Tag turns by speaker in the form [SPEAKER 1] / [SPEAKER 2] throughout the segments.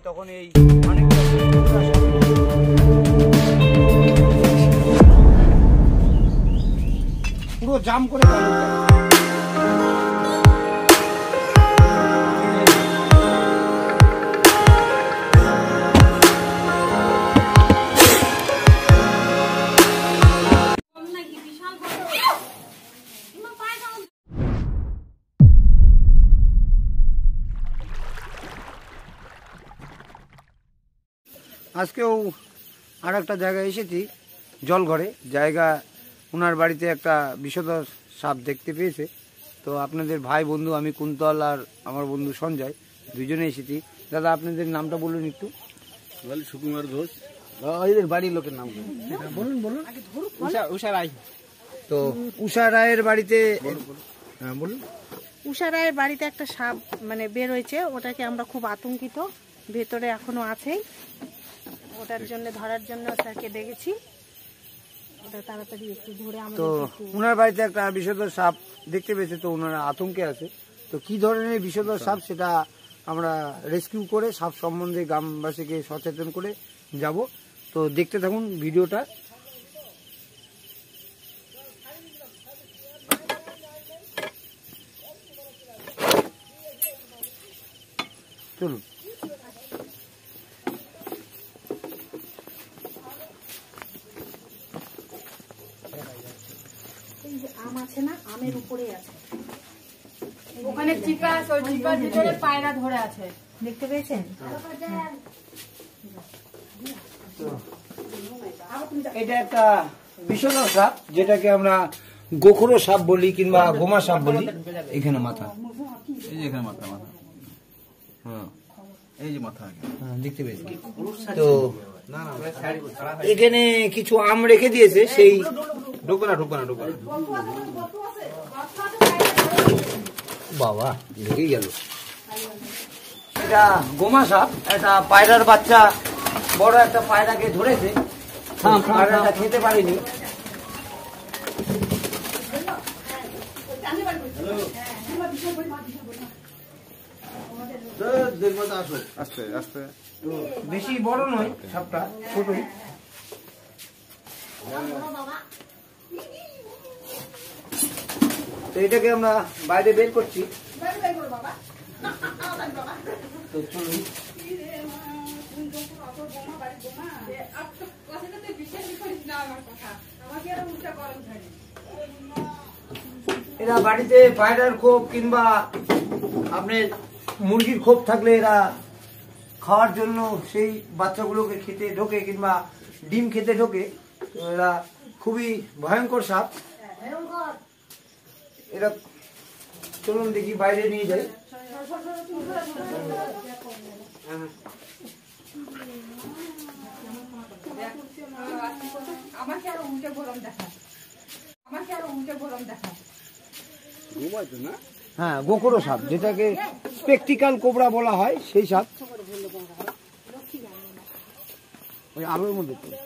[SPEAKER 1] তখন এই পুরো জাম করে আজকেও আর একটা জায়গায় এসেছি, জলঘরে জায়গা। ওনার বাড়িতে একটা বিষধর সাপ দেখতে পেয়েছে। তো আপনাদের ভাই বন্ধু আমি কুন্তল আর আমার বন্ধু সঞ্জয় দুজনে এসেছি। দাদা আপনাদের নামটা বলুন একটু।
[SPEAKER 2] সুকুমার ঘোষ।
[SPEAKER 1] এদের বাড়ির লোকের নাম বলুন। বলুন।
[SPEAKER 2] উষা রায়।
[SPEAKER 1] তো উষা রায়ের বাড়িতে বলুন।
[SPEAKER 3] উষা রায়ের বাড়িতে একটা সাপ মানে বের হয়েছে, ওটাকে আমরা খুব আতঙ্কিত, ভেতরে এখনো আছেই। ওটার জন্য ধরার জন্য স্যারকে ডেকেছি, ওটা তাড়াতাড়ি একটু ধরে আমাদের।
[SPEAKER 1] তো ওনার বাড়িতে একটা বিষধর সাপ দেখতে পেয়েছে, তো ওনারা আতঙ্কে আছে। তো কি ধরনের বিষধর সাপ সেটা আমরা রেস্কিউ করে সাপ সম্বন্ধে গ্রামবাসীকে সচেতন করে যাব। তো দেখতে থাকুন ভিডিওটা। চলুন।
[SPEAKER 3] আম আছে না, আমের উপরে আছে,
[SPEAKER 4] ওখানে চিপা আছে, ওই চিপার ভিতরে পায়রা ধরে আছে,
[SPEAKER 3] দেখতে পেয়েছেন?
[SPEAKER 1] এটা একটা বিষধর সাপ, যেটাকে আমরা গোখরো সাপ বলি কিংবা গোমা সাপ বলি। এখানে মাথা,
[SPEAKER 2] এই যে এখানে মাথা। হ্যাঁ, এই যে মাথা
[SPEAKER 1] দেখতে পেয়েছি। তো এখানে কিছু আম রেখে দিয়েছে, সেই
[SPEAKER 2] ঢুকবে না।
[SPEAKER 1] বাবা লেগে গেল। এটা গোমা সাপ, একটা পায়রার বাচ্চা বড় একটা পায়রাকে ধরেছে। পায়রাটা খেতে পারেনি।
[SPEAKER 2] আস্তে আস্তে।
[SPEAKER 1] বেশি বড় নয় সাপটা, ছোটই। তো এটাকে আমরা বাইরে বের করছি। তো চলুন। এরা বাড়িতে পায়রার খোপ কিংবা আপনার মুরগির খোপ থাকলে এরা খাওয়ার জন্য সেই বাচ্চাগুলোকে খেতে ঢোকে কিংবা ডিম খেতে ঢোকে। তো এরা খুবই ভয়ঙ্কর সাপ। এরা চলুন দেখি বাইরে নিয়ে যাই।
[SPEAKER 4] আমাকে আরো উল্টে গরম দেখা।
[SPEAKER 1] হ্যাঁ, গোখরো সাপ, যেটাকে স্পেকটিক্যাল কোবরা বলা হয়, সেই সাপ। ওই আলোর মধ্যে তো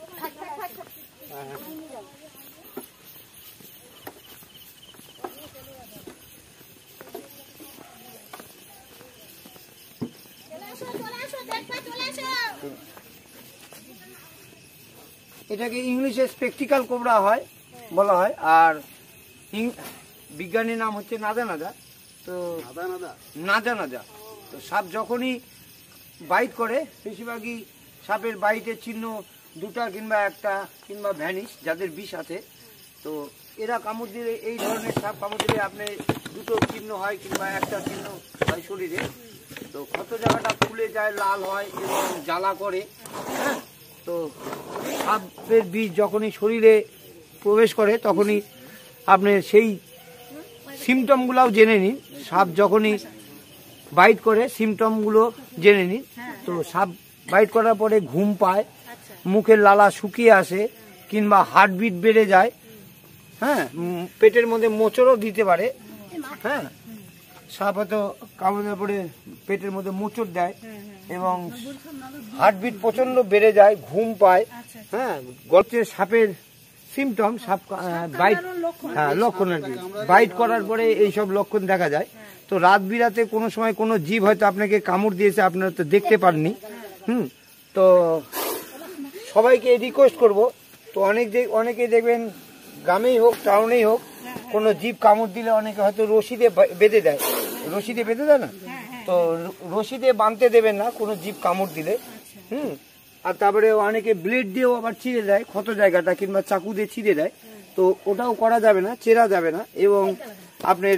[SPEAKER 1] এটাকে ইংলিশে স্পেকটিক্যাল কোবরা হয় বলা হয়, আর বিজ্ঞানী নাম হচ্ছে নাজা। তো নাজা। তো সাপ যখনই বাইট করে, বেশিরভাগই সাপের বাইটের চিহ্ন দুটা কিংবা একটা কিংবা ভ্যানিশ, যাদের বিষ আছে। তো এরা কামড় দিলে, এই ধরনের সাপ কামড় দিলে আপনি দুটো চিহ্ন হয় কিংবা একটা চিহ্ন হয় শরীরে। তো ক্ষত জায়গাটা ফুলে যায়, লাল হয় এবং জ্বালা করে। হ্যাঁ, তো সাপের বিষ যখনই শরীরে প্রবেশ করে তখনই আপনি সেই সিমটমগুলোও জেনে নিন। সাপ যখনই বাইট করে সিমটমগুলো জেনে নিন। তো সাপ বাইট করার পরে ঘুম পায়, মুখের লালা শুকিয়ে আসে কিংবা হার্টবিট বেড়ে যায়। হ্যাঁ, পেটের মধ্যে মোচড়ও দিতে পারে। হ্যাঁ, সাপ হয়তো কামড়ানোর পরে পেটের মধ্যে মোচড় দেয় এবং হার্টবিট প্রচন্ড বেড়ে যায়, ঘুম পায়। হ্যাঁ, গল্পের সাপের সিমটম সাপ বাইট, হ্যাঁ লক্ষণ আর কি। বাইট করার পরে এইসব লক্ষণ দেখা যায়। তো রাত বিরাতে কোনো সময় কোনো জীব হয়তো আপনাকে কামড় দিয়েছে, আপনারা তো দেখতে পাননি। তো সবাইকে রিকোয়েস্ট করব, তো অনেকেই দেখবেন গ্রামেই হোক টাউনেই হোক, কোনো জীব কামড় দিলে অনেকে হয়তো রশিদে বেঁধে দেয়, রশিদে বেঁধে দেয় না, তো রশিদে বাঁধতে দেবেন না কোনো জীব কামড় দিলে। আর তারপরে অনেকে ব্লেড দিয়েও আবার চিড়ে দেয় ক্ষত জায়গাটা, কিংবা চাকু দিয়ে চিড়ে দেয়, তো ওটাও করা যাবে না, চেরা যাবে না। এবং আপনার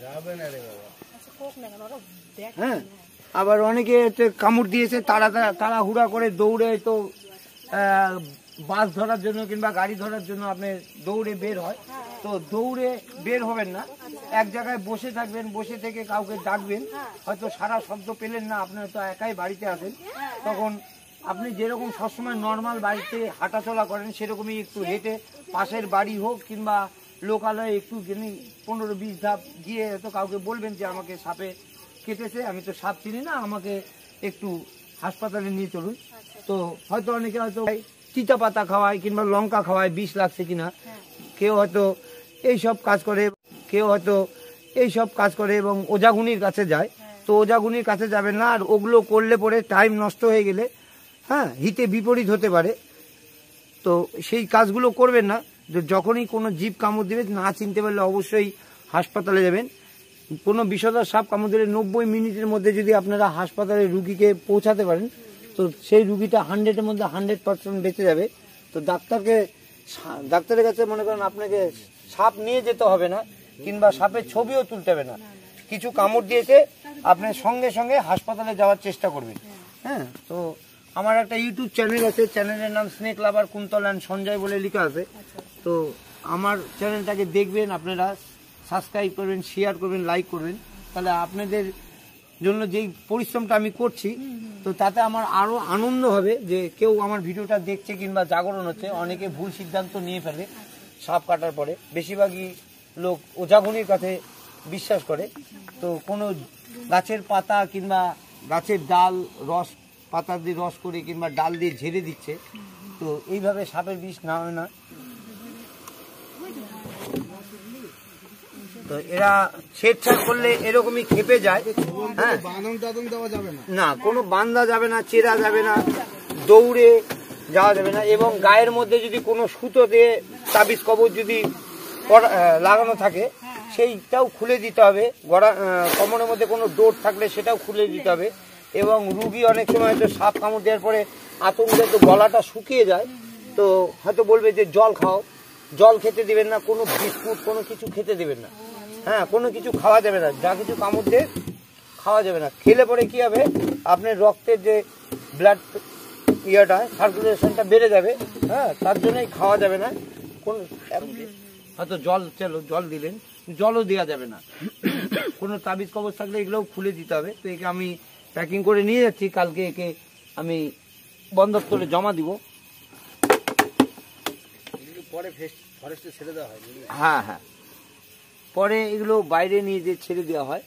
[SPEAKER 1] হ্যাঁ আবার অনেকে কামড় দিয়েছে তারা হুড়া করে দৌড়ে, তো বাস ধরার জন্য কিংবা গাড়ি ধরার জন্য আপনি দৌড়ে বের হয়, তো দৌড়ে বের হবেন না, এক জায়গায় বসে থাকবেন, বসে থেকে কাউকে ডাকবেন, হয়তো সারা শব্দ পেলেন না, আপনি হয়তো একাই বাড়িতে আছেন, তখন আপনি যেরকম সবসময় নর্মাল বাড়িতে হাঁটাচলা করেন সেরকমই একটু হেঁটে পাশের বাড়ি হোক কিংবা লোকালয়ে একটু 15-20 ধাপ গিয়ে হয়তো কাউকে বলবেন যে আমাকে সাপে কেটেছে, আমি তো সাপ চিনি না, আমাকে একটু হাসপাতালে নিয়ে চলুন। তো হয়তো অনেকে হয়তো চিতা পাতা খাওয়ায় কিংবা লঙ্কা খাওয়ায় বিষ লাগছে কিনা, কেউ হয়তো এইসব কাজ করে, কেউ হয়তো এইসব কাজ করে এবং ওঝাগুনির কাছে যায়। তো ওঝাগুনির কাছে যাবেন না, আর ওগুলো করলে পরে টাইম নষ্ট হয়ে গেলে হিতে বিপরীত হতে পারে। তো সেই কাজগুলো করবেন না। যখনই কোনো জীব কামড় দেবে, না চিনতে পারলে অবশ্যই হাসপাতালে যাবেন। কোনো বিষধর সাপ কামড় দিলে 90 মিনিটের মধ্যে যদি আপনারা হাসপাতালে রুগীকে পৌঁছাতে পারেন, তো সেই রুগীটা 100-এর মধ্যে 100% বেঁচে যাবে। তো ডাক্তারের কাছে মনে করেন আপনাকে সাপ নিয়ে যেতে হবে না, কিংবা সাপের ছবিও তুলতে হবে না। কিছু কামড় দিয়েছে, আপনি সঙ্গে সঙ্গে হাসপাতালে যাওয়ার চেষ্টা করবেন। তো আমার একটা ইউটিউব চ্যানেল আছে, চ্যানেলের নাম snake lover Kuntal and Sanjay বলে লেখা আছে। তো আমার চ্যানেলটাকে দেখবেন, আপনারা সাবস্ক্রাইব করবেন, শেয়ার করবেন, লাইক করবেন, তাহলে আপনাদের জন্য যেই পরিশ্রমটা আমি করছি, তো তাতে আমার আরো আনন্দ হবে যে কেউ আমার ভিডিওটা দেখছে কিংবা জাগরণ হচ্ছে। অনেকে ভুল সিদ্ধান্ত নিয়ে ফেলে সাপ কাটার পরে, বেশিরভাগই লোক ওঝাগুনির কাছে বিশ্বাস করে। তো কোনো গাছের পাতা কিংবা গাছের ডাল রস, পাতা দিয়ে রস করে কিংবা ডাল দিয়ে ঝেড়ে দিচ্ছে, তো এইভাবে সাপের বিষ না হয় না। তো এরা ছেড়ছাড় করলে এরকমই খেপে যায়। না, কোনো বাঁধা যাবে না, চেরা যাবে না, দৌড়ে যাওয়া যাবে না। এবং গায়ের মধ্যে যদি কোনো সুতো দিয়ে তাবিজ কবজ যদি লাগানো থাকে, সেইটাও খুলে দিতে হবে। কোমরের মধ্যে কোনো ডোর থাকলে সেটাও খুলে দিতে হবে। এবং রুগী অনেক সময় হয়তো সাপ কামড় দেওয়ার পরে আতঙ্কে তো গলাটা শুকিয়ে যায়, তো হয়তো বলবে যে জল খাও, জল খেতে দেবেন না, কোনো বিস্কুট কোনো কিছু খেতে দেবেন না, কোনো কিছু খাওয়া যাবে না, যা কিছু কামড় দিয়ে খাওয়া যাবে না। খেলে পরে কি হবে, আপনার রক্তের যে ব্লাড সার্কুলেশনটা বেড়ে যাবে, তার জন্যই খাওয়া যাবে না। হয়তো জল দিলেন, জলও দেওয়া যাবে না। কোনো তাবিজ কবজ থাকলে এগুলোও খুলে দিতে হবে। তো একে আমি প্যাকিং করে নিয়ে যাচ্ছি, কালকে একে আমি বন্দর করে জমা দিব। হ্যাঁ, পরে এগুলো বাইরে নিয়ে যে ছেড়ে দেওয়া হয়।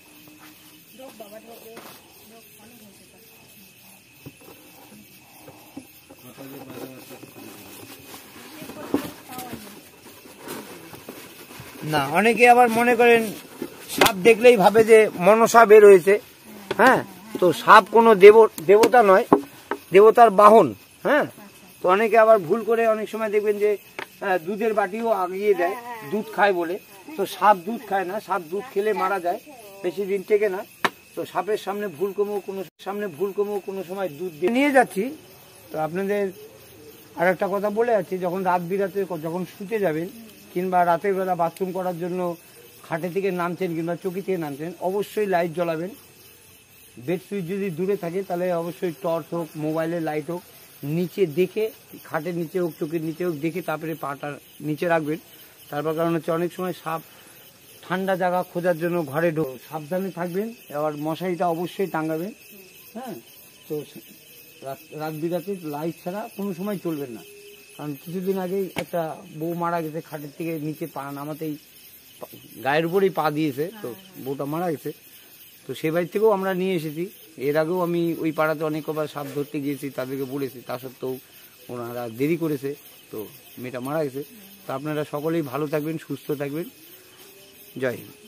[SPEAKER 1] না, অনেকে আবার মনে করেন সাপ দেখলেই ভাবে যে মনসা বের হয়েছে। তো সাপ কোনো দেবতা নয়, দেবতার বাহন। তো অনেকে আবার ভুল করে অনেক সময় দেখবেন যে দুধের বাটিও আগিয়ে দেয় দুধ খায় বলে। তো সাপ দুধ খায় না, সাপ দুধ খেলে মারা যায়, বেশি দিন টেকে না। তো সাপের সামনে ভুল কমেও কোনো সময় দুধ নিয়ে যাচ্ছি। তো আপনাদের আর একটা কথা বলে যাচ্ছি, যখন রাত বিরাতে যখন শুতে যাবেন কিংবা রাতের বেলা বাথরুম করার জন্য খাটে থেকে নামছেন কিংবা চৌকি থেকে নামছেন, অবশ্যই লাইট জ্বালাবেন। বেড সুইচ যদি দূরে থাকে তাহলে অবশ্যই টর্চ হোক, মোবাইলের লাইট হোক, নিচে দেখে, খাটের নিচে হোক চোখের নিচে হোক দেখে তারপরে পাটা নিচে রাখবেন। তারপর কারণ হচ্ছে অনেক সময় সাপ ঠান্ডা জায়গা খোঁজার জন্য ঘরে সাবধানে থাকবেন। আবার মশারিটা অবশ্যই টাঙাবেন। তো রাত বিরাতে লাইট ছাড়া কোনো সময় চলবেন না। কারণ কিছুদিন আগেই একটা বউ মারা গেছে, খাটের থেকে নিচে পা নামাতেই গায়ের উপরেই পা দিয়েছে, তো বউটা মারা গেছে। তো সে বাড়ি থেকেও আমরা নিয়ে এসেছি। এর আগেও আমি ওই পাড়াতে অনেকবার সাপ ধরতে গিয়েছি, তাদেরকে বলেছি, তা সত্ত্বেও ওনারা দেরি করেছে। তো মেয়েটা মারা গেছে। তো আপনারা সকলেই ভালো থাকবেন, সুস্থ থাকবেন। জয় হিন্দ।